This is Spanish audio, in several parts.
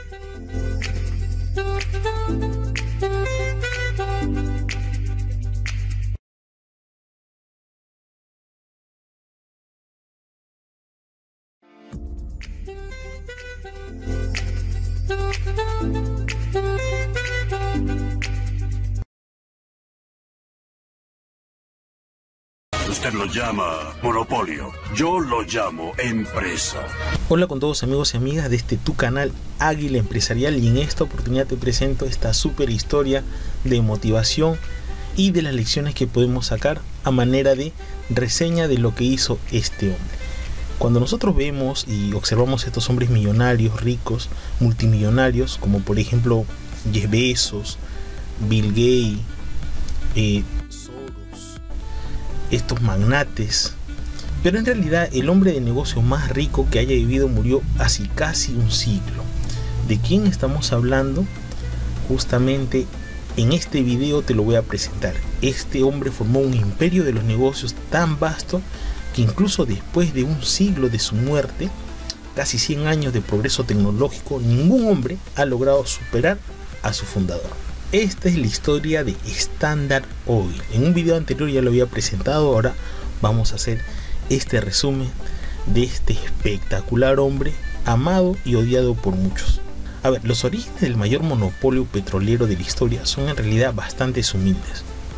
Usted lo llama monopolio, yo lo llamo empresa. Hola con todos amigos y amigas de tu canal Águila Empresarial, y en esta oportunidad te presento esta super historia de motivación y de las lecciones que podemos sacar a manera de reseña de lo que hizo este hombre. Cuando nosotros vemos y observamos a estos hombres millonarios, ricos, multimillonarios, como por ejemplo Jeff Bezos, Bill Gates, estos magnates, pero en realidad el hombre de negocio más rico que haya vivido murió hace casi un siglo. ¿De quién estamos hablando? Justamente en este video te lo voy a presentar. Este hombre formó un imperio de los negocios tan vasto que incluso después de un siglo de su muerte, casi 100 años de progreso tecnológico, ningún hombre ha logrado superar a su fundador. Esta es la historia de Standard Oil. En un video anterior ya lo había presentado, ahora vamos a hacer este resumen de este espectacular hombre, amado y odiado por muchos. A ver, los orígenes del mayor monopolio petrolero de la historia son en realidad bastante humildes.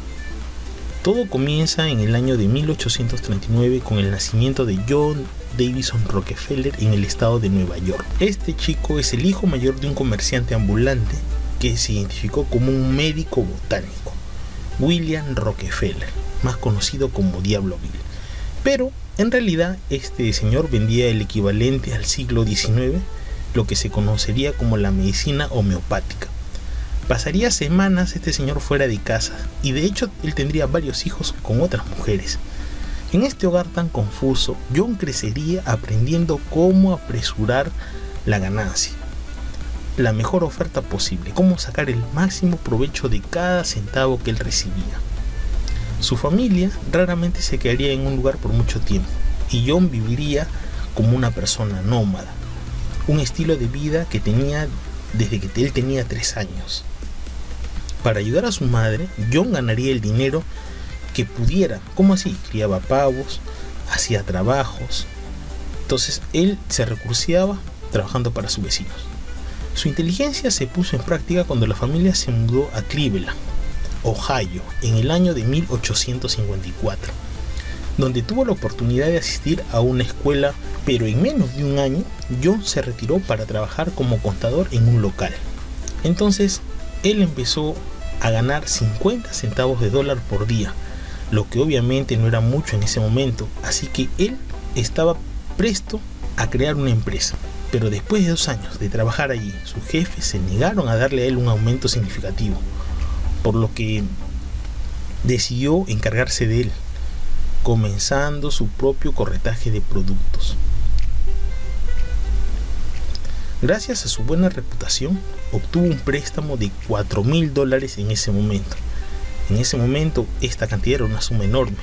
Todo comienza en el año de 1839 con el nacimiento de John Davison Rockefeller en el estado de Nueva York. Este chico es el hijo mayor de un comerciante ambulante que se identificó como un médico botánico, William Rockefeller, más conocido como Diablo Bill. Pero en realidad este señor vendía el equivalente al siglo XIX, lo que se conocería como la medicina homeopática. Pasaría semanas este señor fuera de casa, y de hecho él tendría varios hijos con otras mujeres. En este hogar tan confuso, John crecería aprendiendo cómo apresurar la ganancia, la mejor oferta posible, cómo sacar el máximo provecho de cada centavo que él recibía. Su familia raramente se quedaría en un lugar por mucho tiempo, y John viviría como una persona nómada, un estilo de vida que tenía desde que él tenía 3 años. Para ayudar a su madre, John ganaría el dinero que pudiera. ¿Cómo así? Criaba pavos, hacía trabajos. Entonces él se recurseaba trabajando para sus vecinos. Su inteligencia se puso en práctica cuando la familia se mudó a Cleveland, Ohio, en el año de 1854, donde tuvo la oportunidad de asistir a una escuela, pero en menos de un año, John se retiró para trabajar como contador en un local. Entonces, él empezó a ganar 50 centavos de dólar por día, lo que obviamente no era mucho en ese momento, así que él estaba presto a crear una empresa. Pero después de 2 años de trabajar allí, sus jefes se negaron a darle a él un aumento significativo, por lo que decidió encargarse de él, comenzando su propio corretaje de productos. Gracias a su buena reputación, obtuvo un préstamo de $4,000 en ese momento. En ese momento, esta cantidad era una suma enorme.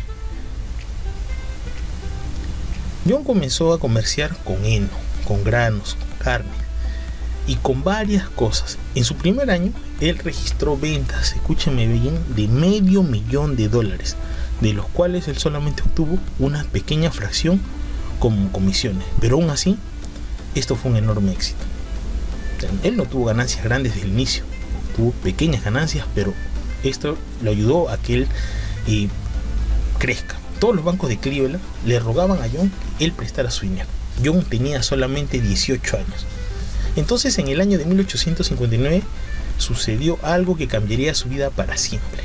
John comenzó a comerciar con heno, con granos, con carne y con varias cosas. En su primer año, él registró ventas, escúchenme bien, de $500,000, de los cuales él solamente obtuvo una pequeña fracción como comisiones, pero aún así, esto fue un enorme éxito. Él no tuvo ganancias grandes desde el inicio, tuvo pequeñas ganancias, pero esto le ayudó a que él crezca. Todos los bancos de Cleveland le rogaban a John que él prestara su dinero. John tenía solamente 18 años. Entonces, en el año de 1859 sucedió algo que cambiaría su vida para siempre.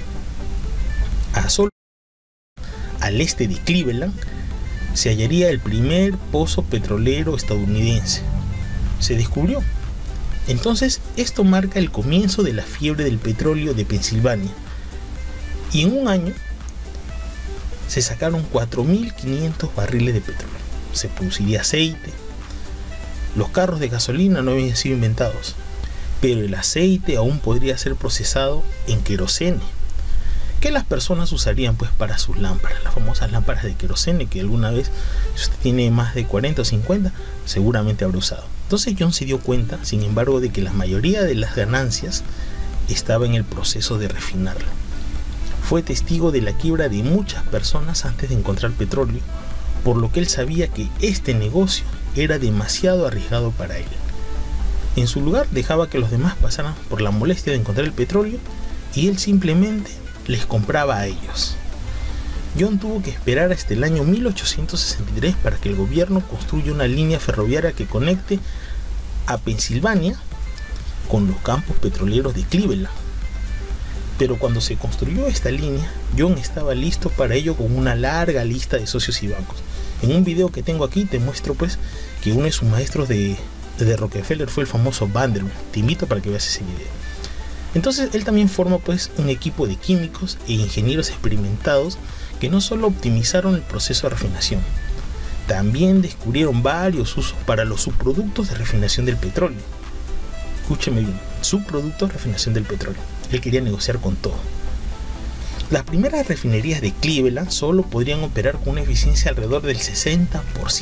Al este de Cleveland se hallaría el primer pozo petrolero estadounidense. Se descubrió. Entonces, esto marca el comienzo de la fiebre del petróleo de Pensilvania. Y en un año se sacaron 4.500 barriles de petróleo. Se produciría aceite. Los carros de gasolina no habían sido inventados, pero el aceite aún podría ser procesado en querosene. que las personas usarían pues para sus lámparas, las famosas lámparas de querosene que alguna vez, si usted tiene más de 40 o 50, seguramente habrá usado. Entonces John se dio cuenta, sin embargo, de que la mayoría de las ganancias estaba en el proceso de refinarlo. Fue testigo de la quiebra de muchas personas antes de encontrar petróleo, por lo que él sabía que este negocio era demasiado arriesgado para él. En su lugar dejaba que los demás pasaran por la molestia de encontrar el petróleo y él simplemente les compraba a ellos. John tuvo que esperar hasta el año 1863 para que el gobierno construya una línea ferroviaria que conecte a Pensilvania con los campos petroleros de Cleveland. Pero cuando se construyó esta línea, John estaba listo para ello con una larga lista de socios y bancos. En un video que tengo aquí te muestro pues que uno de sus maestros de Rockefeller fue el famoso Vanderbilt. Te invito para que veas ese video. Entonces él también forma pues un equipo de químicos e ingenieros experimentados que no solo optimizaron el proceso de refinación, también descubrieron varios usos para los subproductos de refinación del petróleo. Escúcheme bien, subproductos de refinación del petróleo. Él quería negociar con todo. Las primeras refinerías de Cleveland solo podrían operar con una eficiencia alrededor del 60%.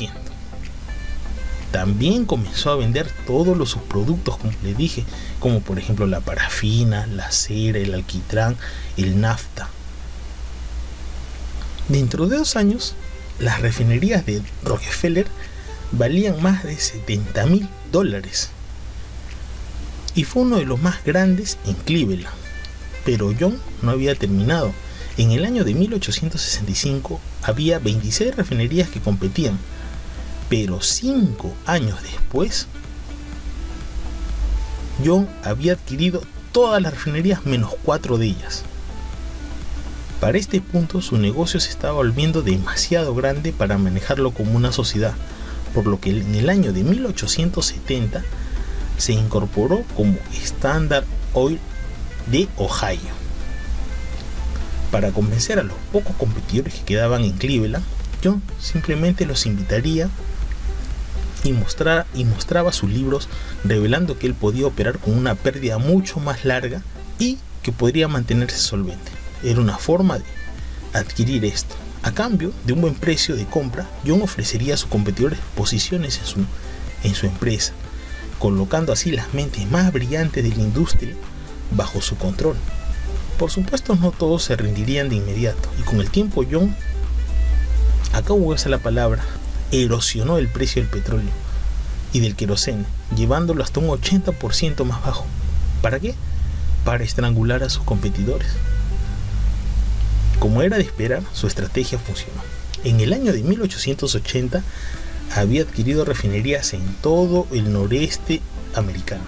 También comenzó a vender todos los subproductos, como les dije, como por ejemplo la parafina, la cera, el alquitrán, el nafta. Dentro de 2 años, las refinerías de Rockefeller valían más de $70,000 y fue uno de los más grandes en Cleveland. Pero John no había terminado. En el año de 1865 había 26 refinerías que competían, pero 5 años después John había adquirido todas las refinerías menos 4 de ellas. Para este punto su negocio se estaba volviendo demasiado grande para manejarlo como una sociedad, por lo que en el año de 1870 se incorporó como Standard Oil de Ohio. Para convencer a los pocos competidores que quedaban en Cleveland, John simplemente los invitaría y mostraba sus libros, revelando que él podía operar con una pérdida mucho más larga y que podría mantenerse solvente. Era una forma de adquirir esto. A cambio de un buen precio de compra, John ofrecería a sus competidores posiciones en su empresa, colocando así las mentes más brillantes de la industria bajo su control. Por supuesto, no todos se rendirían de inmediato, y con el tiempo John, acá voy a usar la palabra, erosionó el precio del petróleo y del querosene, llevándolo hasta un 80% más bajo. ¿Para qué? Para estrangular a sus competidores. Como era de esperar, su estrategia funcionó. En el año de 1880 había adquirido refinerías en todo el noreste americano.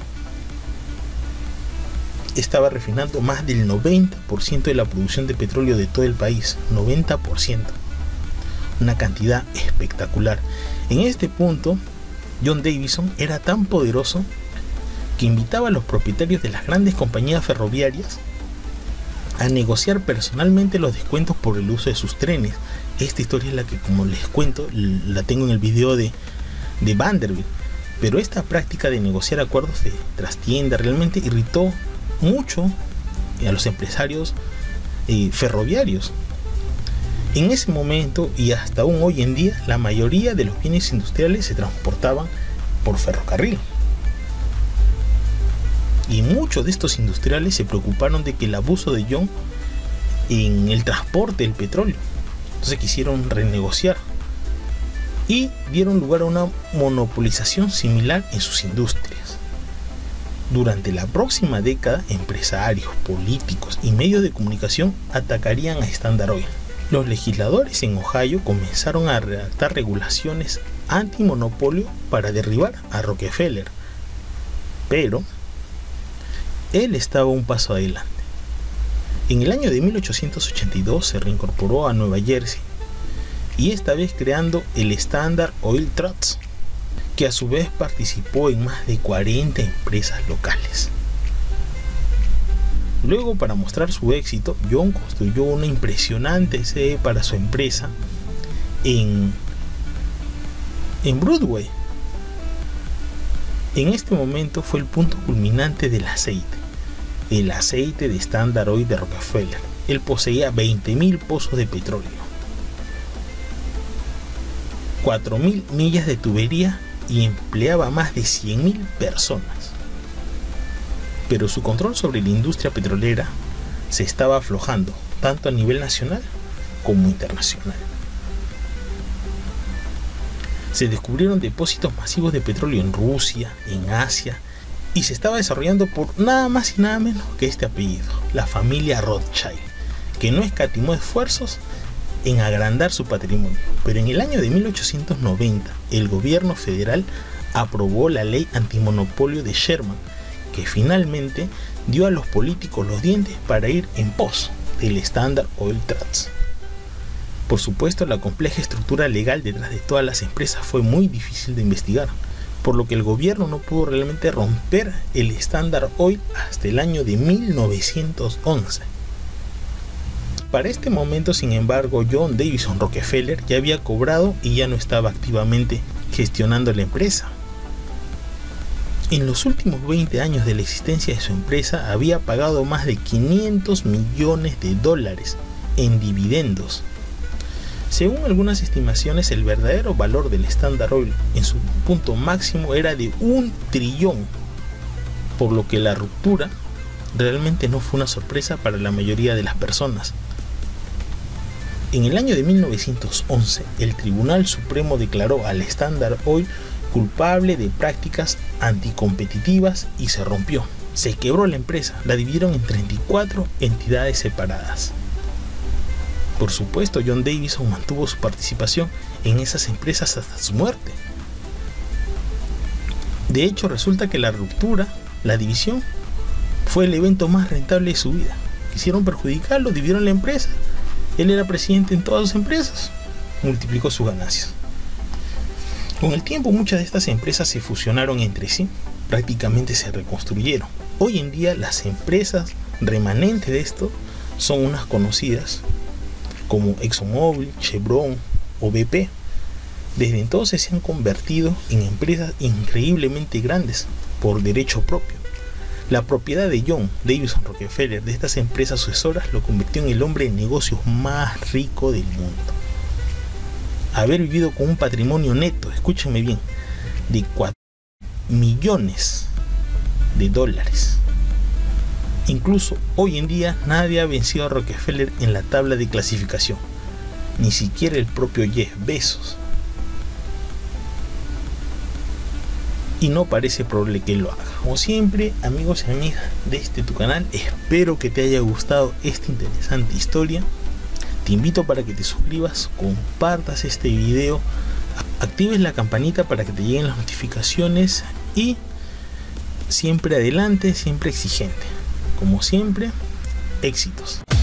Estaba refinando más del 90% de la producción de petróleo de todo el país. 90%. Una cantidad espectacular. En este punto, John Davison era tan poderoso que invitaba a los propietarios de las grandes compañías ferroviarias a negociar personalmente los descuentos por el uso de sus trenes. Esta historia es la que, como les cuento, la tengo en el video de Vanderbilt. Pero esta práctica de negociar acuerdos de trastienda realmente irritó mucho a los empresarios ferroviarios. En ese momento y hasta aún hoy en día, la mayoría de los bienes industriales se transportaban por ferrocarril. Y muchos de estos industriales se preocuparon de que el abuso de John en el transporte del petróleo. Entonces quisieron renegociar y dieron lugar a una monopolización similar en sus industrias. Durante la próxima década, empresarios, políticos y medios de comunicación atacarían a Standard Oil. Los legisladores en Ohio comenzaron a redactar regulaciones antimonopolio para derribar a Rockefeller, pero él estaba un paso adelante. En el año de 1882 se reincorporó a Nueva Jersey, y esta vez creando el Standard Oil Trust, que a su vez participó en más de 40 empresas locales. Luego, para mostrar su éxito, John construyó una impresionante sede para su empresa en Broadway. En este momento fue el punto culminante del aceite de Standard Oil de Rockefeller. él poseía 20.000 pozos de petróleo, 4.000 millas de tubería y empleaba a más de 100.000 personas. Pero su control sobre la industria petrolera se estaba aflojando, tanto a nivel nacional como internacional. Se descubrieron depósitos masivos de petróleo en Rusia, en Asia, y se estaba desarrollando por nada más y nada menos que este apellido, la familia Rothschild, que no escatimó esfuerzos en agrandar su patrimonio. Pero en el año de 1890, el gobierno federal aprobó la ley antimonopolio de Sherman, que finalmente dio a los políticos los dientes para ir en pos del Standard Oil Trust. Por supuesto, la compleja estructura legal detrás de todas las empresas fue muy difícil de investigar, por lo que el gobierno no pudo realmente romper el Standard Oil hasta el año de 1911. Para este momento, sin embargo, John Davison Rockefeller ya había cobrado y ya no estaba activamente gestionando la empresa. En los últimos 20 años de la existencia de su empresa había pagado más de 500 millones de dólares en dividendos. Según algunas estimaciones, el verdadero valor del Standard Oil en su punto máximo era de 1 trillón, por lo que la ruptura realmente no fue una sorpresa para la mayoría de las personas. En el año de 1911, el Tribunal Supremo declaró al Standard Oil culpable de prácticas anticompetitivas y se rompió. Se quebró la empresa, la dividieron en 34 entidades separadas. Por supuesto, John Davison mantuvo su participación en esas empresas hasta su muerte. De hecho, resulta que la ruptura, la división, fue el evento más rentable de su vida. Quisieron perjudicarlo, dividieron la empresa. Él era presidente en todas sus empresas, multiplicó sus ganancias. Con el tiempo, muchas de estas empresas se fusionaron entre sí, prácticamente se reconstruyeron. Hoy en día, las empresas remanentes de esto son unas conocidas como ExxonMobil, Chevron o BP. Desde entonces se han convertido en empresas increíblemente grandes por derecho propio. La propiedad de John Davison Rockefeller de estas empresas sucesoras lo convirtió en el hombre de negocios más rico del mundo. Haber vivido con un patrimonio neto, escúchenme bien, de 4 millones de dólares. Incluso hoy en día nadie ha vencido a Rockefeller en la tabla de clasificación, ni siquiera el propio Jeff Bezos. Y no parece probable que lo haga. Como siempre, amigos y amigas de este tu canal, espero que te haya gustado esta interesante historia. Te invito para que te suscribas, compartas este video, actives la campanita para que te lleguen las notificaciones y siempre adelante, siempre exigente. Como siempre, éxitos.